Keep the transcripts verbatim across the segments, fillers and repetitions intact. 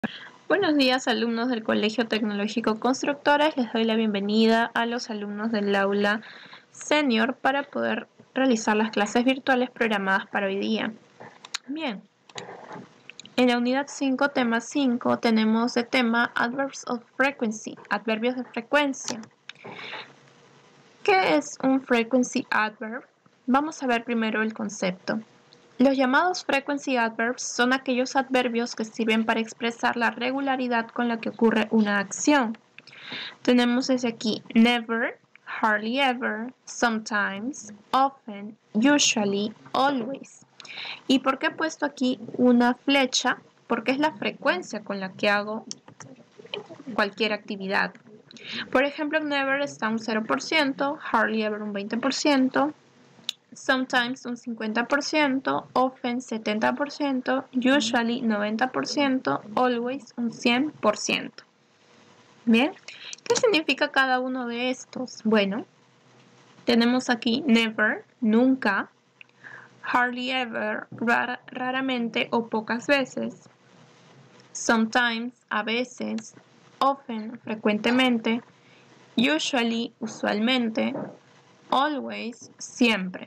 Buenos días, alumnos del Colegio Tecnológico Constructores. Les doy la bienvenida a los alumnos del aula senior para poder realizar las clases virtuales programadas para hoy día. Bien, en la unidad cinco, tema cinco, tenemos de tema Adverbs of Frequency, adverbios de frecuencia. ¿Qué es un frequency adverb? Vamos a ver primero el concepto. Los llamados frequency adverbs son aquellos adverbios que sirven para expresar la regularidad con la que ocurre una acción. Tenemos desde aquí never, hardly ever, sometimes, often, usually, always. ¿Y por qué he puesto aquí una flecha? Porque es la frecuencia con la que hago cualquier actividad. Por ejemplo, never está un cero por ciento, hardly ever un veinte por ciento, sometimes un cincuenta por ciento, often setenta por ciento, usually noventa por ciento, always un cien por ciento. Bien, ¿qué significa cada uno de estos? Bueno, tenemos aquí never, nunca, hardly ever, rara, raramente o pocas veces, sometimes, a veces, often, frecuentemente, usually, usualmente, always, siempre.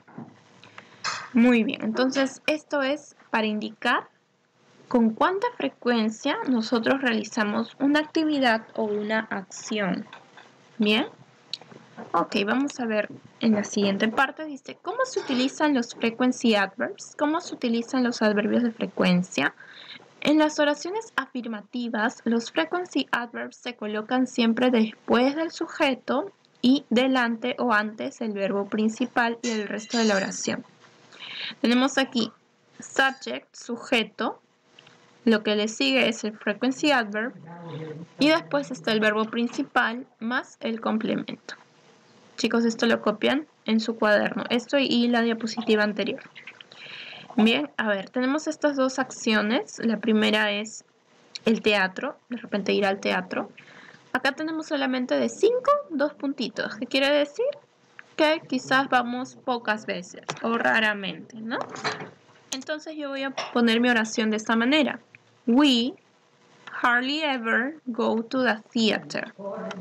Muy bien, entonces esto es para indicar con cuánta frecuencia nosotros realizamos una actividad o una acción. Bien, ok, vamos a ver en la siguiente parte. Dice, ¿cómo se utilizan los frequency adverbs? ¿Cómo se utilizan los adverbios de frecuencia? En las oraciones afirmativas, los frequency adverbs se colocan siempre después del sujeto y delante o antes el verbo principal y el resto de la oración. Tenemos aquí subject, sujeto, lo que le sigue es el frequency adverb y después está el verbo principal más el complemento. Chicos, esto lo copian en su cuaderno, esto y la diapositiva anterior. Bien, a ver, tenemos estas dos acciones. La primera es el teatro, de repente ir al teatro. Acá tenemos solamente de cinco, dos puntitos, ¿qué quiere decir? Que quizás vamos pocas veces o raramente, ¿no? Entonces yo voy a poner mi oración de esta manera. We hardly ever go to the theater.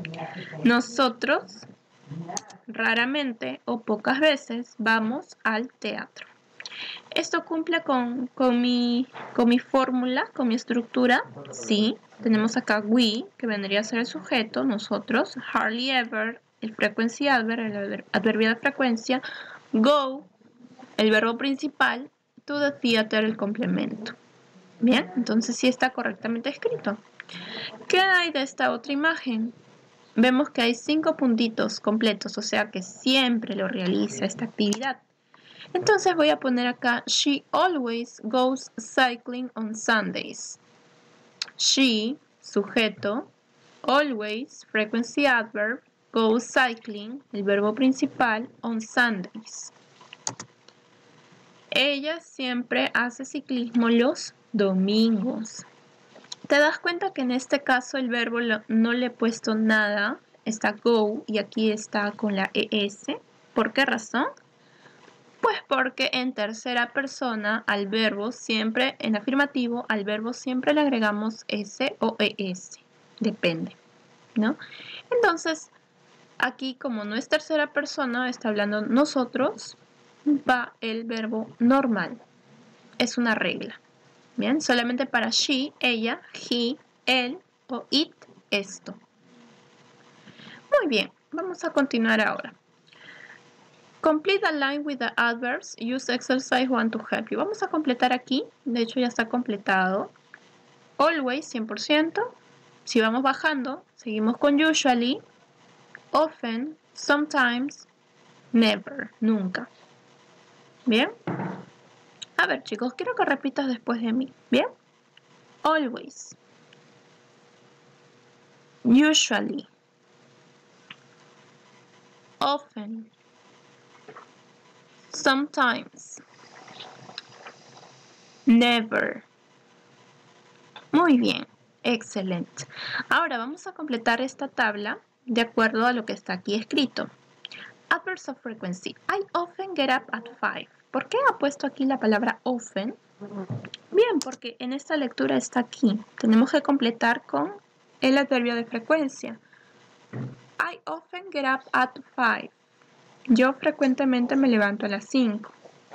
Nosotros raramente o pocas veces vamos al teatro. ¿Esto cumple con, con mi, con mi fórmula, con mi estructura? Sí. Tenemos acá we, que vendría a ser el sujeto, nosotros, hardly ever, el frequency adverb, el adverbio de frecuencia, go, el verbo principal, to the theater, el complemento. Bien, entonces sí está correctamente escrito. ¿Qué hay de esta otra imagen? Vemos que hay cinco puntitos completos, o sea que siempre lo realiza esta actividad. Entonces voy a poner acá, she always goes cycling on Sundays. She, sujeto, always, frequency adverb, goes cycling, el verbo principal, on Sundays. Ella siempre hace ciclismo los domingos. ¿Te das cuenta que en este caso el verbo no le he puesto nada? Está go y aquí está con la es. ¿Por qué razón? Pues porque en tercera persona al verbo siempre, en afirmativo, al verbo siempre le agregamos s o es. Depende, ¿no? Entonces, aquí como no es tercera persona, está hablando nosotros, va el verbo normal. Es una regla. Bien, solamente para she, ella, he, él o it, esto. Muy bien, vamos a continuar ahora. Complete the line with the adverbs. Use exercise one to help you. Vamos a completar aquí. De hecho, ya está completado. Always, cien por ciento. Si vamos bajando, seguimos con usually, often, sometimes, never, nunca. Bien. A ver, chicos, quiero que repitas después de mí. Bien. Always. Usually. Often. Sometimes. Never. Muy bien, excelente. Ahora vamos a completar esta tabla de acuerdo a lo que está aquí escrito. Adverbs of frequency. I often get up at five. ¿Por qué ha puesto aquí la palabra often? Bien, porque en esta lectura está aquí. Tenemos que completar con el adverbio de frecuencia. I often get up at five. Yo frecuentemente me levanto a las cinco.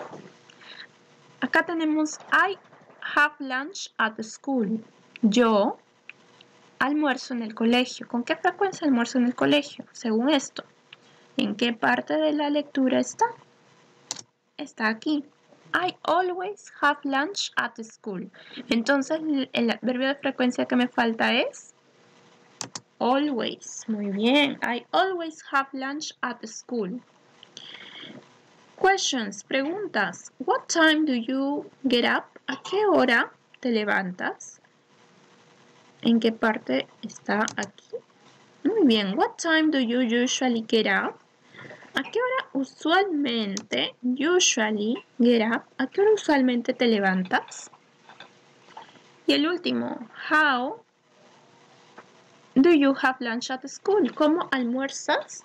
Acá tenemos I have lunch at school. Yo almuerzo en el colegio. ¿Con qué frecuencia almuerzo en el colegio? Según esto. ¿En qué parte de la lectura está? Está aquí. I always have lunch at school. Entonces, el adverbio de frecuencia que me falta es always. Muy bien. I always have lunch at school. Questions, preguntas. What time do you get up? ¿A qué hora te levantas? ¿En qué parte está aquí? Muy bien. What time do you usually get up? ¿A qué hora usualmente, usually, get up? ¿A qué hora usualmente te levantas? Y el último, how do you have lunch at school? ¿Cómo almuerzas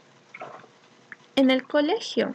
en el colegio?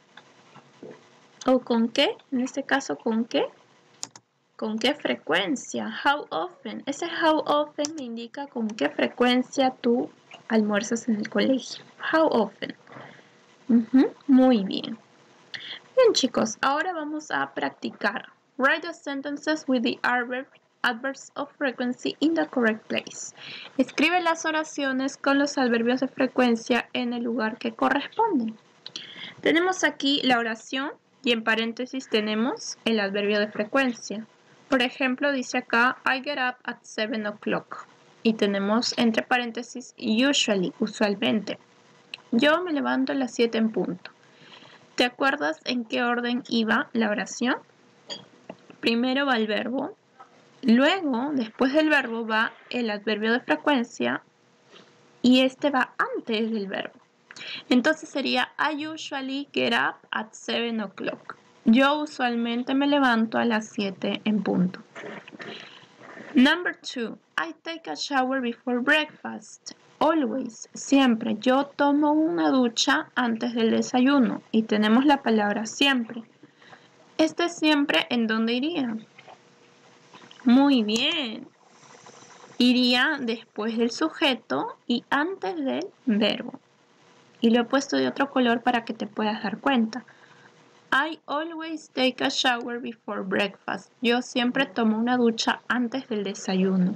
¿O con qué? En este caso, ¿con qué? ¿Con qué frecuencia? How often. Ese how often me indica con qué frecuencia tú almuerzas en el colegio. How often. Uh-huh. Muy bien. Bien, chicos, ahora vamos a practicar. Write the sentences with the adverb, adverbs of frequency in the correct place. Escribe las oraciones con los adverbios de frecuencia en el lugar que corresponden. Tenemos aquí la oración y en paréntesis tenemos el adverbio de frecuencia. Por ejemplo, dice acá, I get up at seven o'clock. Y tenemos entre paréntesis, usually, usualmente. Yo me levanto a las siete en punto. ¿Te acuerdas en qué orden iba la oración? Primero va el verbo, luego, después del verbo, va el adverbio de frecuencia y este va antes del verbo. Entonces sería, I usually get up at seven o'clock. Yo usualmente me levanto a las siete en punto. Number two, I take a shower before breakfast. Always, siempre. Yo tomo una ducha antes del desayuno y tenemos la palabra siempre. Este siempre, ¿en dónde iría? Muy bien. Iría después del sujeto y antes del verbo. Y lo he puesto de otro color para que te puedas dar cuenta. I always take a shower before breakfast. Yo siempre tomo una ducha antes del desayuno.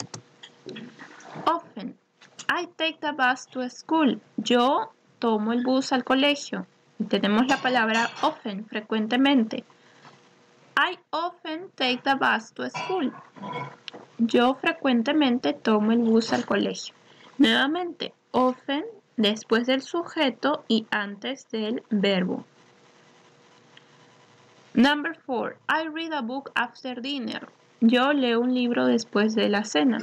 Often. I take the bus to school. Yo tomo el bus al colegio. Y tenemos la palabra often, frecuentemente. I often take the bus to school. Yo frecuentemente tomo el bus al colegio. Nuevamente, often después del sujeto y antes del verbo. Number four. I read a book after dinner. Yo leo un libro después de la cena.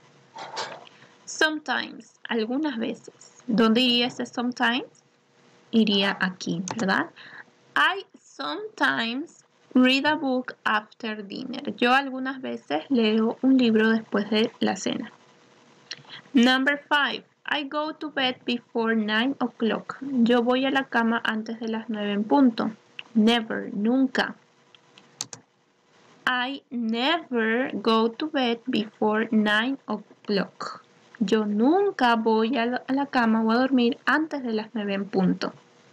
Sometimes, algunas veces. ¿Dónde iría ese sometimes? Iría aquí, ¿verdad? I sometimes read a book after dinner. Yo algunas veces leo un libro después de la cena. Number five. I go to bed before nine o'clock. Yo voy a la cama antes de las nueve en punto. Never, nunca. I never go to bed before nine o'clock. Yo nunca voy a la, a la cama o a dormir antes de las nueve en punto.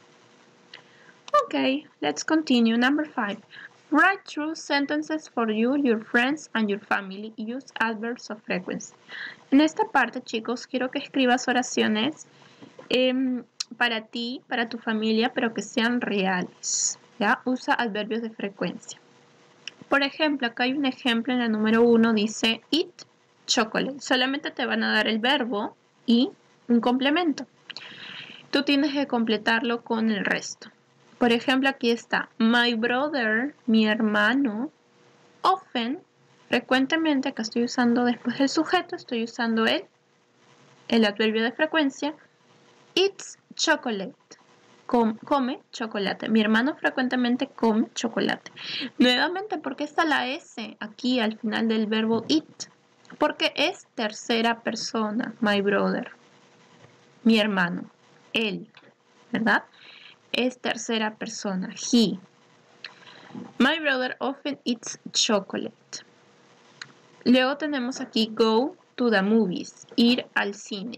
Okay, let's continue. Number five. Write true sentences for you, your friends, and your family. Use adverbs of frequency. En esta parte, chicos, quiero que escribas oraciones eh, para ti, para tu familia, pero que sean reales. ¿Ya? Usa adverbios de frecuencia. Por ejemplo, acá hay un ejemplo en la número uno, dice eat chocolate. Solamente te van a dar el verbo y un complemento. Tú tienes que completarlo con el resto. Por ejemplo, aquí está, my brother, mi hermano, often, frecuentemente, acá estoy usando después del sujeto, estoy usando el, el adverbio de frecuencia, eats chocolate, Com, come chocolate. Mi hermano frecuentemente come chocolate. Nuevamente, ¿por qué está la S aquí al final del verbo eat? Porque es tercera persona, my brother, mi hermano, él, ¿verdad? Es tercera persona, he. My brother often eats chocolate. Luego tenemos aquí go to the movies, ir al cine.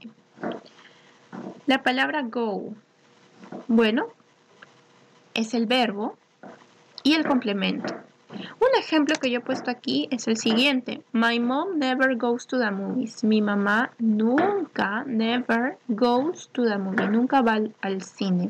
La palabra go, bueno, es el verbo y el complemento. Un ejemplo que yo he puesto aquí es el siguiente. My mom never goes to the movies. Mi mamá nunca, never goes to the movie. Nunca va al, al cine.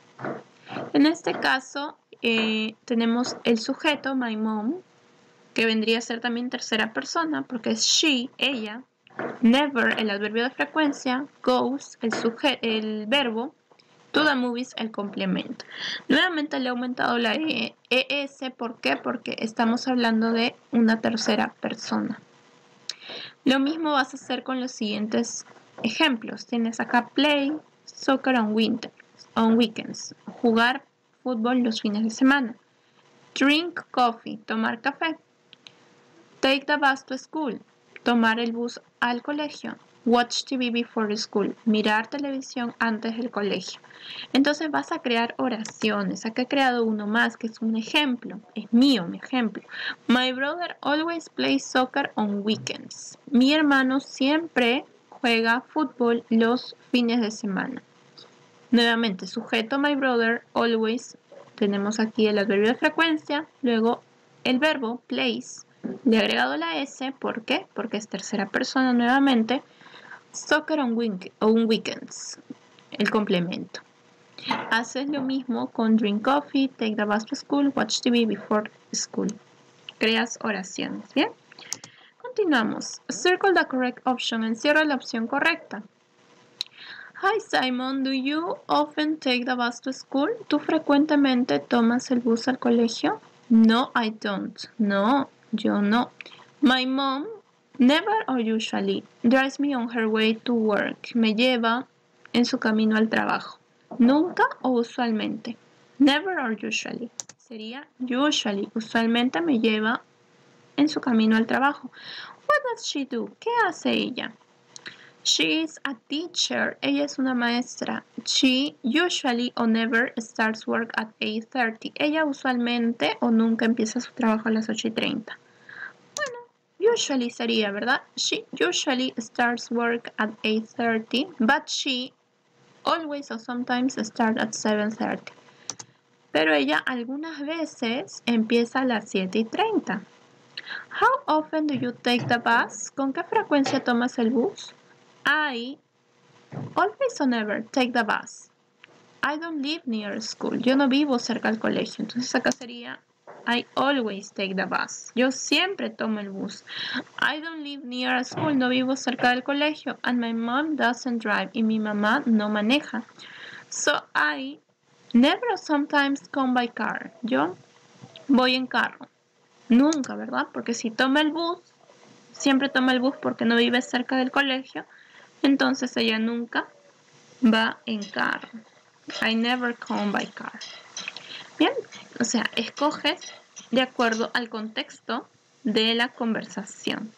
En este caso eh, tenemos el sujeto, my mom, que vendría a ser también tercera persona porque es she, ella. Never, el adverbio de frecuencia. Goes, el, sujeto, el verbo. To the movies, el complemento. Nuevamente le he aumentado la e, es. ¿Por qué? Porque estamos hablando de una tercera persona. Lo mismo vas a hacer con los siguientes ejemplos. Tienes acá play soccer on, winter, on weekends. Jugar fútbol los fines de semana. Drink coffee, tomar café. Take the bus to school, tomar el bus al colegio. Watch T V before school, mirar televisión antes del colegio. Entonces vas a crear oraciones. Acá he creado uno más que es un ejemplo. Es mío, mi ejemplo. My brother always plays soccer on weekends. Mi hermano siempre juega fútbol los fines de semana. Nuevamente, sujeto my brother always. Tenemos aquí el adverbio de frecuencia. Luego el verbo plays. Le he agregado la S. ¿Por qué? Porque es tercera persona nuevamente. Soccer on, week on weekends, el complemento. Haces lo mismo con drink coffee, take the bus to school, watch T V before school. Creas oraciones, ¿bien? Continuamos. Circle the correct option. Encierra la opción correcta. Hi Simon, do you often take the bus to school? ¿Tú frecuentemente tomas el bus al colegio? No, I don't. No, yo no. My mom never or usually drives me on her way to work. Me lleva en su camino al trabajo. Nunca o usualmente. Never or usually. Sería usually. Usualmente me lleva en su camino al trabajo. What does she do? ¿Qué hace ella? She is a teacher. Ella es una maestra. She usually or never starts work at eight thirty. Ella usualmente o nunca empieza su trabajo a las ocho y treinta. Usually sería, ¿verdad? She usually starts work at eight thirty, but she always or sometimes starts at seven thirty. Pero ella algunas veces empieza a las siete y treinta. How often do you take the bus? ¿Con qué frecuencia tomas el bus? I always or never take the bus. I don't live near school. Yo no vivo cerca del colegio. Entonces acá sería I always take the bus. Yo siempre tomo el bus. I don't live near a school. No vivo cerca del colegio. And my mom doesn't drive. Y mi mamá no maneja. So I never or sometimes come by car. Yo voy en carro. Nunca, ¿verdad? Porque si toma el bus, siempre toma el bus porque no vive cerca del colegio. Entonces ella nunca va en carro. I never come by car. Bien, o sea, escoges de acuerdo al contexto de la conversación.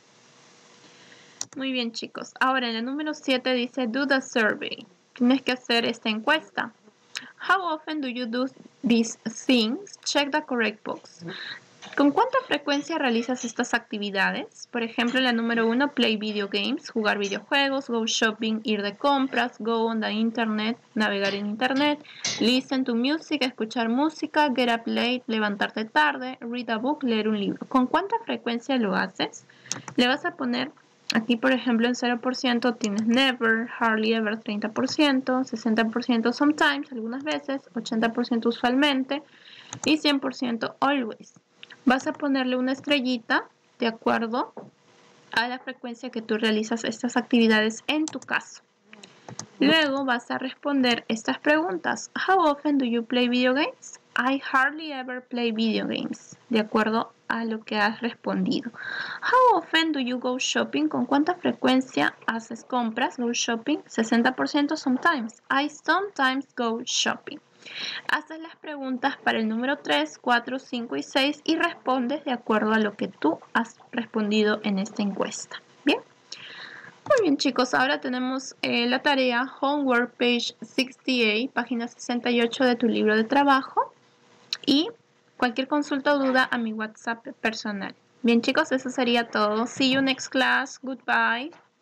Muy bien, chicos. Ahora en el número siete dice do the survey. Tienes que hacer esta encuesta. How often do you do these things? Check the correct box. ¿Con cuánta frecuencia realizas estas actividades? Por ejemplo, la número uno, play video games, jugar videojuegos, go shopping, ir de compras, go on the internet, navegar en internet, listen to music, escuchar música, get up late, levantarte tarde, read a book, leer un libro. ¿Con cuánta frecuencia lo haces? Le vas a poner aquí, por ejemplo, en cero por ciento tienes never, hardly ever treinta por ciento, sesenta por ciento sometimes, algunas veces, ochenta por ciento usualmente y cien por ciento always. Vas a ponerle una estrellita de acuerdo a la frecuencia que tú realizas estas actividades en tu caso. Luego vas a responder estas preguntas. How often do you play video games? I hardly ever play video games. De acuerdo a lo que has respondido. How often do you go shopping? ¿Con cuánta frecuencia haces compras? Go shopping. sesenta por ciento sometimes. I sometimes go shopping. Haces las preguntas para el número tres, cuatro, cinco y seis y respondes de acuerdo a lo que tú has respondido en esta encuesta. Bien. Muy bien, chicos. Ahora tenemos eh, la tarea Homework Page sesenta y ocho, página sesenta y ocho de tu libro de trabajo. Y Cualquier consulta o duda a mi WhatsApp personal. Bien chicos, eso sería todo. See you next class. Goodbye.